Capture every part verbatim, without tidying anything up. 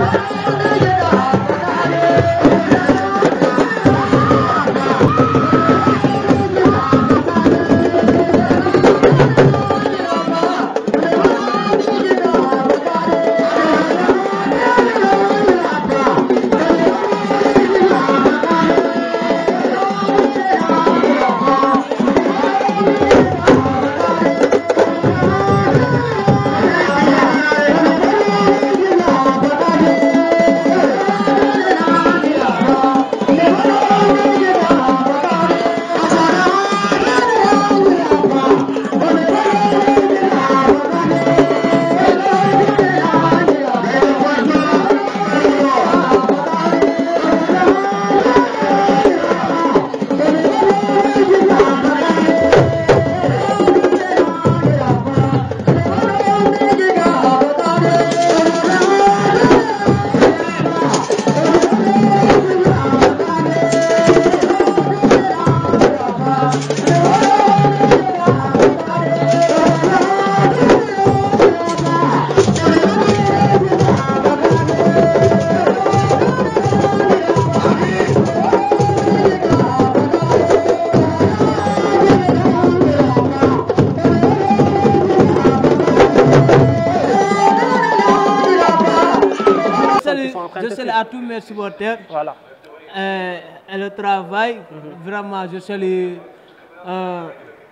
Je salue à tous mes supporters. Voilà. Euh, et le travail, mm-hmm. vraiment, je salue euh,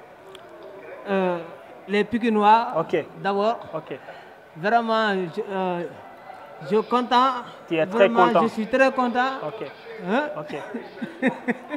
euh, les Pikinois okay. d'abord. Okay. Vraiment, je, euh, je suis content. Tu es vraiment, très content. Je suis très content. Ok. Hein? Ok.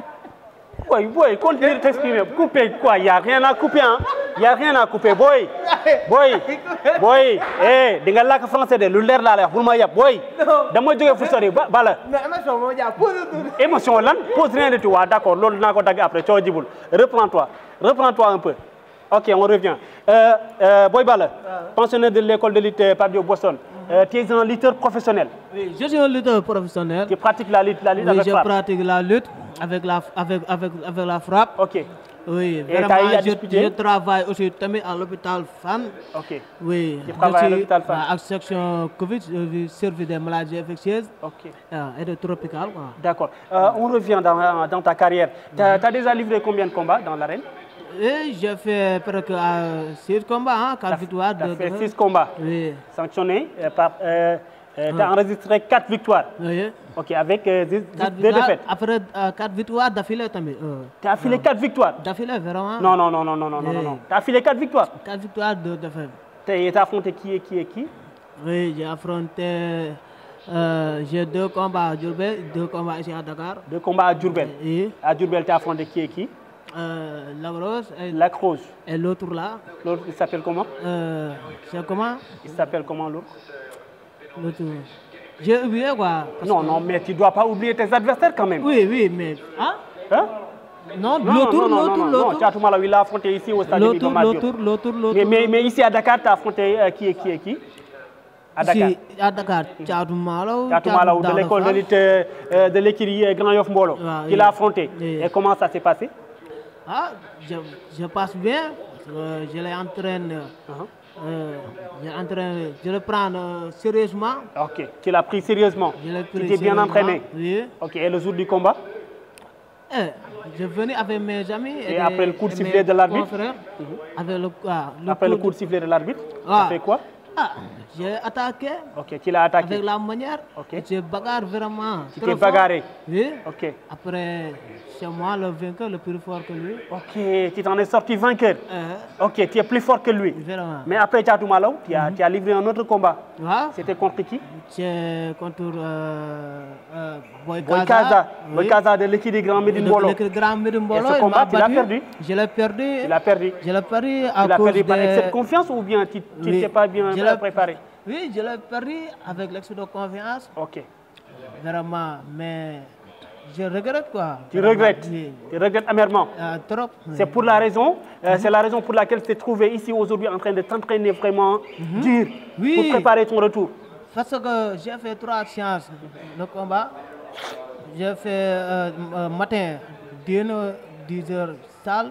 Oui, oui, continue de t'exprimer. Couper quoi? Il n'y a rien à couper. Hein? Il n'y a rien à couper. Boy, boy, boy. Eh, dinga lak français de lu leer la lay wax bul ma yab boy. Dama jóge fu sori bala. Mais émotion mo ja pose émotion lan pose rien de tout. Ah, d'accord, loolu naa ko dagg après coo jibul. Reprends-toi. Reprends-toi un peu. Ok, on revient. Euh, euh, Boy Balla, pensionnaire de l'école de lutte Pape Diop Boston. Euh, tu es un lutteur professionnel. Oui, je suis un lutteur professionnel. Tu pratiques la lutte, la lutte oui, avec je frappe. pratique la lutte avec la, avec, avec, avec la frappe. Ok. Oui, et vraiment, je, je travaille aussi tamit à l'hôpital Fann. Ok. Oui, tu travailles à l'hôpital Fann. À la section Covid, je servis des maladies infectieuses ok. et de tropicales. D'accord. Euh, on revient dans, dans ta carrière. Tu as, as déjà livré combien de combats dans l'arène? Et j'ai fait presque euh, six combats, hein, quatre victoires. Tu as fait six combats. Oui. Sanctionnés euh, par. Euh, euh, tu as enregistré quatre victoires. Oui. Ok, avec euh, deux, deux défaites. Après euh, quatre victoires d'affilée tamit. Euh, tu as affilé quatre victoires? D'affilée, vraiment. Non, non, non, non, non, non, non, non. Tu as affilé quatre victoires? Quatre victoires de défaites. Tu as affronté qui et qui et qui? Oui, j'ai affronté. Euh, j'ai deux combats à Diourbel, deux combats ici à Dakar. Deux combats à Diourbel? Oui. À Diourbel, tu as affronté qui et qui? Euh, la Rose. Et, la Rose. Et l'autre là. L'autre, il s'appelle comment? euh, C'est comment? Il s'appelle comment l'autre? L'autre. J'ai oublié quoi. Non, non, mais tu ne dois pas oublier tes adversaires quand même. Oui, oui, mais. Hein? Hein? Non, l'autre, l'autre, l'autre. Tchatou Malaw, il a affronté ici au stade L'autre, l'autre, l'autre, l'autre. Mais, mais, mais ici à Dakar, tu as affronté euh, qui et qui et qui? À Dakar. Ici, à Dakar, Tchatou Malaw. Tchatou Malaw, de l'école de lutte euh, de l'écurie Grand Yoff Mbolo. Ah, qui l'a affronté. Oui. Et comment ça s'est passé? Ah, je, je passe bien. Euh, je l'entraîne. Uh-huh. Euh, je, je le prends euh, sérieusement. Ok, tu l'as pris sérieusement. Tu t'es bien entraîné. Oui. Ok, et le jour du combat? eh, Je venais avec mes amis. Et, et après des, le coup de sifflet de l'arbitre? Mm-hmm. Avec le, ah, le Après coup le coup de sifflet de l'arbitre, ah. tu as fait quoi? Ah, j'ai attaqué. Ok, tu l'as attaqué. Avec la manière. Ok. J'ai bagarre vraiment. Tu t'es bagarré? Oui. Ok. Après, c'est moi le vainqueur, le plus fort que lui. Ok, tu t'en es sorti vainqueur. Euh, ok, tu es plus fort que lui. Vraiment. Mais après Tchatou Malaw, tu as, mm-hmm. tu as livré un autre combat. Ah. C'était contre qui? C'est contre euh, euh, Boy Boy Kaza. Oui. Boy Kaza de l'équipe du Grand Médine Mbolo. Le Grand Médine Mbolo. Et ce combat, tu l'as perdu? Je l'ai perdu. Tu l'as perdu. Je l'ai perdu à tu l'as cause perdu par de... excès de confiance ou bien tu n'étais oui. pas bien préparé? Oui, je l'ai perdu avec l'excès de confiance. Ok. Vraiment, mais je regrette quoi. Tu regrettes? Oui. Tu regrettes amèrement? euh, Trop. C'est pour la raison, euh, mm-hmm. c'est la raison pour laquelle tu es trouvé ici aujourd'hui en train de t'entraîner vraiment mm-hmm. dur oui. pour préparer ton retour. Parce que j'ai fait trois séances de combat. J'ai fait euh, euh, matin, dix heures salle.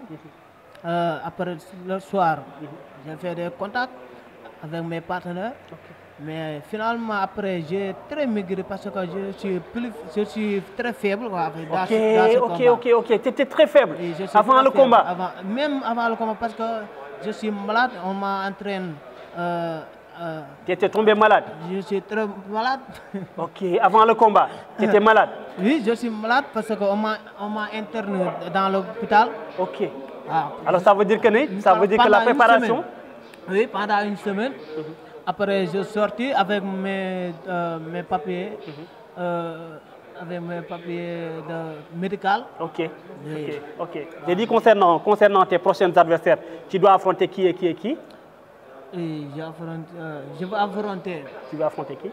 Euh, après le soir, mm-hmm. j'ai fait des contacts avec mes partenaires. Okay. Mais finalement, après, j'ai très maigri parce que je suis, plus, je suis très faible. Quoi, dans Ok, ce, dans ce ok, combat. ok, ok. Tu étais très faible Et je suis avant très le faible, combat. Avant, même avant le combat, parce que je suis malade, on m'a entraîné. Euh, euh, Tu étais tombé malade. je suis très malade. Ok, avant le combat, tu étais malade. Oui, je suis malade parce qu'on m'a on m'a interné dans l'hôpital. Ok. Ah, Alors ça veut dire que, ne- ça veut dire que la pendant une préparation... semaine. Oui, pendant une semaine. Après, je suis sorti avec mes, euh, mes papiers, euh, avec mes papiers de médical. Ok, Oui. ok, ok. J'ai dit concernant, concernant tes prochains adversaires, tu dois affronter qui et qui et qui? Et j'affronte, euh, je vais affronter Tu vas affronter qui?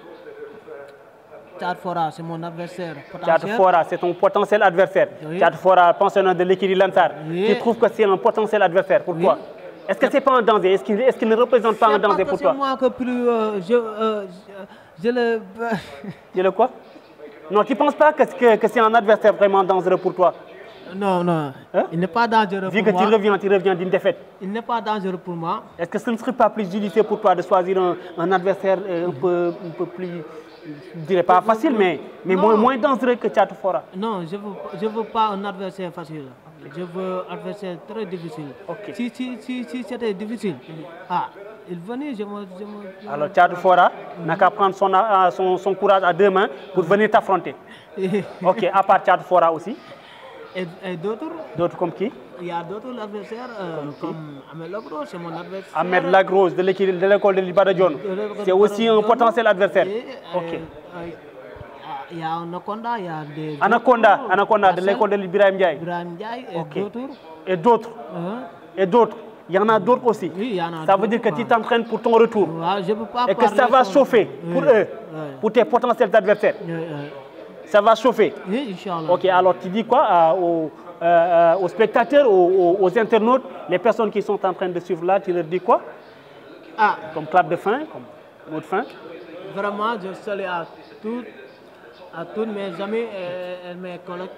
Thiat Fora, c'est mon adversaire Thiat potentiel. Fora, c'est ton potentiel adversaire. Oui. Thiat Fora, pensionnaire de l'écurie Lansar. Oui. Tu trouves que c'est un potentiel adversaire pour Oui. toi? Est-ce que c'est pas un danger? Est-ce qu'il est qu'il ne représente pas un C'est danger parce pour que toi? c'est moi que plus euh, je, euh, je, je le... Tu le quoi? Non, tu ne penses pas que, que, que c'est un adversaire vraiment dangereux pour toi? Non, non, Hein? il n'est pas dangereux Vu pour que moi. tu reviens, tu reviens d'une défaite. Il n'est pas dangereux pour moi. Est-ce que ce ne serait pas plus judicieux pour toi de choisir un, un adversaire euh, un, peu, un peu plus, je ne dirais pas facile, mais, mais Non. moins, moins dangereux que Thiat Fora? Non, je ne veux, je veux pas un adversaire facile. Je veux un adversaire très difficile. Ok. Si, si, si, si c'était difficile, ah, il venait, je me... Je me Alors Thiat Fora n'a qu'à prendre son, euh, son, son courage à deux mains pour venir t'affronter. et Ok, à part Thiat Fora aussi, et d'autres, d'autres comme qui? il y a d'autres adversaires euh, comme Ahmed Lagros, c'est mon adversaire. Ahmed Lagrosse de l'équipe de l'école de Libada John. C'est aussi un potentiel adversaire. Et, euh, Ok. euh, il y a Anaconda, il y a des... Anaconda, d'autres, Anaconda de Marcel, l'école de Ibrahim Ndiaye. Ibrahim Ndiaye et Ok. d'autres. Et d'autres. Hein? Et d'autres. Il y en a d'autres aussi. Oui, il y en a Ça veut dire que d'autres, tu t'entraînes pour ton retour. Ouais, je peux pas Et que parler ça va sur- chauffer pour Oui, eux, oui. pour tes potentiels adversaires. Oui, oui. Ça va chauffer. Oui, Inch'Allah. Ok, alors tu dis quoi euh, aux, euh, euh, aux spectateurs, aux, aux- aux internautes, les personnes qui sont en train de suivre là, tu leur dis quoi? Ah, Comme clap de fin, comme mot de fin? vraiment, je salue à tous, à tous mes amis et, et mes collègues,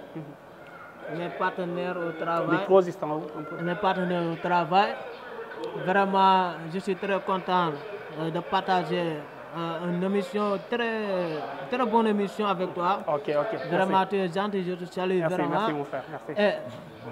mes partenaires au travail. Micro, juste en haut, un peu. Mes partenaires au travail. Vraiment, je suis très content euh, de partager euh, une émission, très, très bonne émission avec toi. Ok, ok. Vraiment, Merci, tu es gentil, je te salue merci, vraiment. merci mon frère. Merci. Et,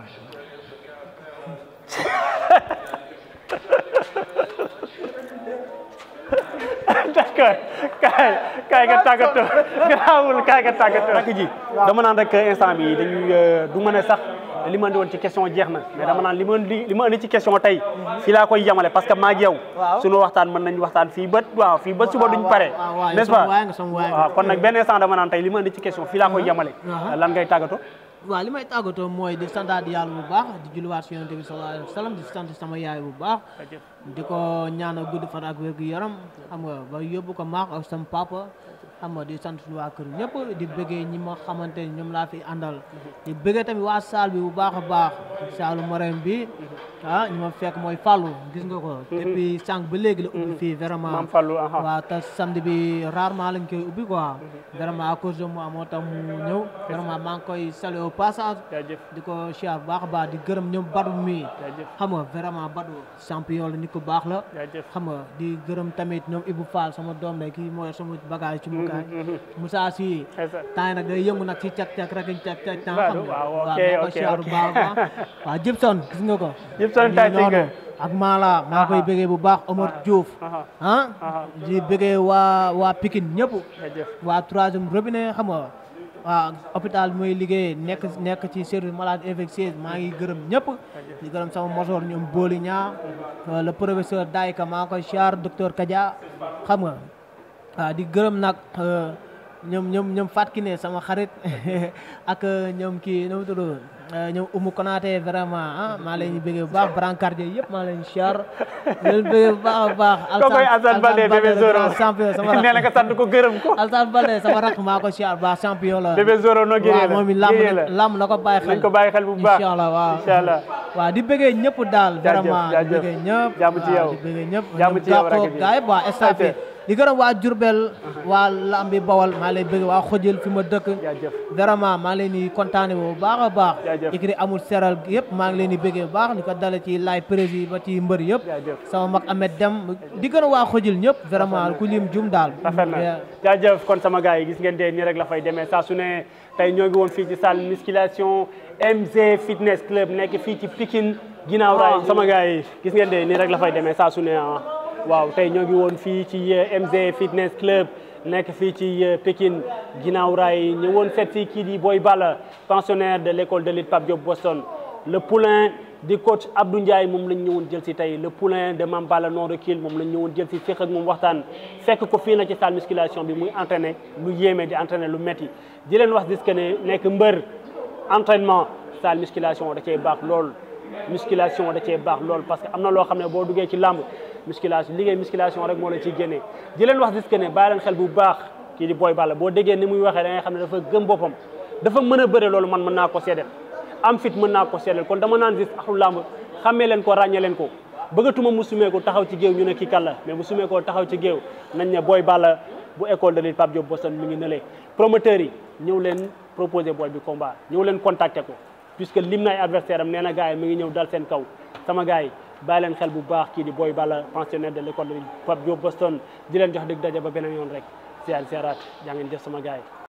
D'accord kaay kaay nga tàggatoo garaawul kaay nga tàggatoo. rakk ji dama naan rek instant bi dañuy du mën a sax li ma andi woon ci question jeex na mais dama naan li ma andi li ma andi ci question tey fii laa koy yemale parce que maa ak yow suñu waxtaan mën nañ waxtaan fii ba waaw fii ba suba duñ pare n'est-ce pas waaw kon nag benn instant dama naan tey li ma andi ci question fii laa koy yemale lan ngay tàggatoo. waaw li may tàggatoo mooy di santaat yàlla bu baax di julliwaat si yonent bi sallallahu alayhi wa sallam di sant sama yaay bu baax di ko ñaanal gudd fan ak wér gu yaram xam nga ba yóbbu ko maax ak sama papa xam nga di sant suñu waa kër ñëpp di bëggee ñi ma xamante ni ñoom laa fi àndal di bëggee tamit waa saal bi bu baax a baax saalu Marème bi ah ñi ma fekk mooy Fallou gis nga ko depuis sànq ba léegi la ubbi fii vraiment Maam Fallou aha. waaw te samedi bi rarement lañ koy ubbi quoi vraiment à cause de moi moo tax mu ñëw vraiment maa ngi koy saluer au passage jaajëf di ko siyaar bu baax a baax di gërëm ñoom Badou mi jaajëf xam nga vraiment Badou champion la nit ku baax la jaajëf. xam nga di gërëm tamit ñoom Ibou Fall sama doom la kii mooy sama bagage ci mukaay Moussa Sy temps nag day yëngu nag ci cak cak rek cak cak temps xam nga waaw, waaw ok, maa ko ok, siyaar bu ok. baax a baax waaw Gibson gis nga ko Gibson Ñu tay noonu. nga. ak Mala maa koy bëggee bu baax Omar Diouf aha. ah Aha. di bëggee waa waa Pikine ñëpp jaajëf. waa troisième robinet xam nga waaw hôpital bi muy liggéey nekk nekk ci service malade infectieuse maa ngi gërëm ñëpp di gërëm sama mosoor ñoom Boli Ñaa le professeur Dayka maa ngi koy char docteur Kadia xam nga waaw di gërëm nag ñoom ñoom ñoom Fatkine sama xarit ak ñoom kii nu mu tudd ñoom Oumou Konaté vraiment ah maa leen di bëggee bu baax brancardier yëpp maa leen char leen bëggee bu baax a baax kookoy Alassane Baldé bébé Zoro champion sama nee na nga sant ko gërëm ko. Alassane Baldé sama rakk maa ko char baax champion la bébé Zoro noo génnee la waaw moom it lamb na lamb na ko bàyyi xel nañ ko bàyyi xel bu baax incha allah waaw incha allah. waaw di bëggee ñëpp daal Jaajëf, vraiment di jaajëf. bëggee ñëpp Jàmm ci waaw yow. di bëggee ñëpp Jàmm ci yow, rakk ji. gaa yëpp waa staff bi di gërëm waa Diourbel waa Lambi Bawal maa lay bëgg waa Xojil fi ma dëkk vraiment maa ngi leen di kontaane bu baax a baax écrit amul seral yëpp maa ngi leen di bëggee bu baax li ko dale ci laay prési ba ci mbër yëpp sama mag Ahmed Dem di gërëm waa Xojil ñëpp vraiment ku lim jum daal rafet na jaajëf kon sama gars yi gis ngeen de nii rek la fay demee saa su ne tey ñoo ngi woon fii ci salle musculation M Z Fitness Club nekk fii ci Pikine ginnaaw raay sama gars yi gis ngeen de nii rek la fay demee saa su ne ah waaw tey ñoo ngi woon fii ci M Z Fitness Club nekk fii ci Pikine ginnaaw raay ñëwoon seet si kii di Boy Balla pensionnaire de l'école de lutte Pape Diop Boston le poulain di coach Abdou Ndiaye moom lañ ñëwoon jël si tey le poulain de Mame Balla non recul moom lañ ñëwoon jël si fekk ak moom waxtaan fekk ko fii na ci salle musculation bi muy entraîné lu yéeme di entraîné lu metti di leen wax dis que ne nekk mbër entraînement salle musculation da cee baax lool musculation da cee baax lool parce que am na loo xam ne boo duggee ci làmb musculation liggéey musculation rek moo la ciy génnee di leen wax dis que ne bàyyi leen xel bu baax kii di Boy Balla boo déggee ni muy waxee da ngay xam ne dafa gëm boppam dafa mën a bëre loolu man mën naa ko seedeel am fit mën naa ko seedeel kon dama naan gis axlu làmb xàmmee leen ko ràññee leen ko bëggatuma mu sumee ko taxaw ci géew ñu ne kii kan la mais bu sumee ko taxaw ci géew nañ ne Boy Balla bu école de lutte Pape Diop Boston mi ngi nële promoteurs yi ñëw leen proposer boy bi combat ñëw leen contacter ko puisque lim na ay adversaire am nee na gars yi mi ngi ñëw dal seen kaw sama gars yi bàyyi leen xel bu baax kii di Boy Balla pensionnaire de l'école de lutte Pape Diop Boston di leen jox dëgg daje ba beneen yoon rek siyaar siyaaraat jaa ngeen jëf sama gars yi